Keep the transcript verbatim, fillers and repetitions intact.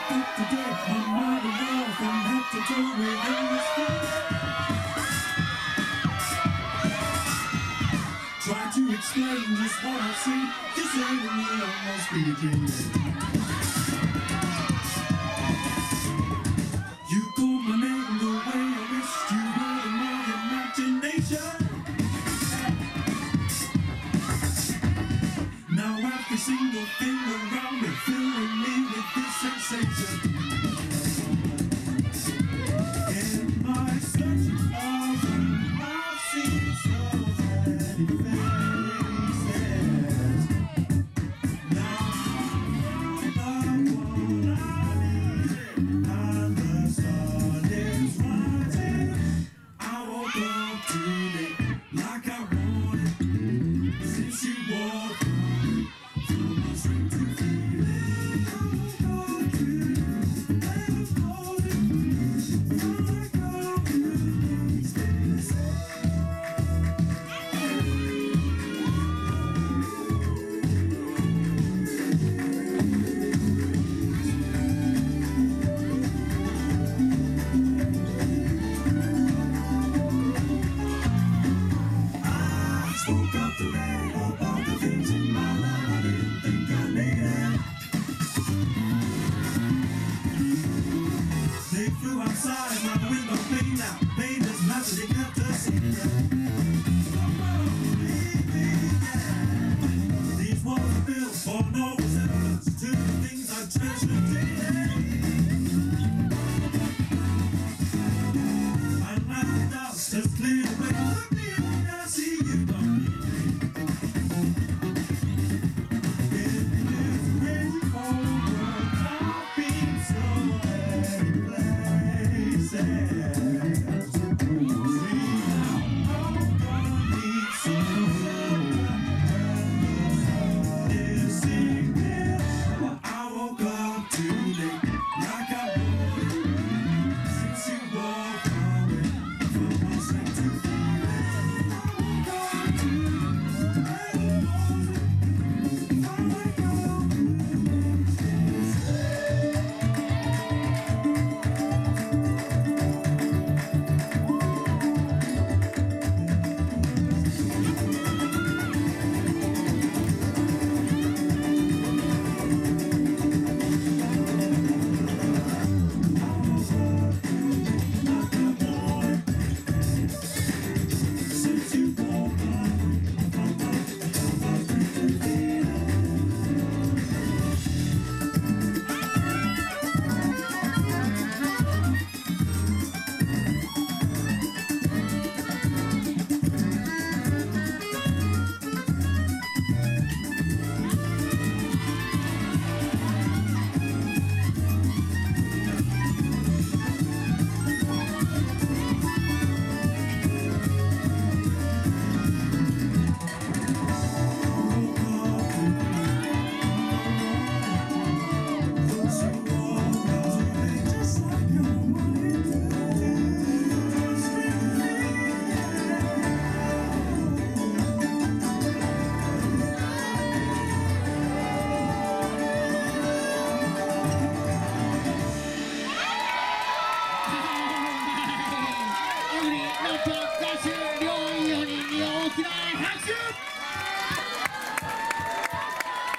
up to date, I'm not alone from head to toe within the street. Try to explain just what I see, just saying me on my speaking. You called my name the way I wished you would in my imagination. Now every single thing around me filling me with this sensation. In my search of you, I've seen so many faces. Now I'm the one I needed, and the sun is rising. I woke up today like I wanted since you walked on. From my street to feeling, I got you, and I'm holding you. I got you, stay I spoke up today about the things in my life I didn't think I needed. They flew outside my window pane now. Pain is massive, they kept us in there. These walls are built for no resemblance to the things I treasure daily. And now the dust has cleared away.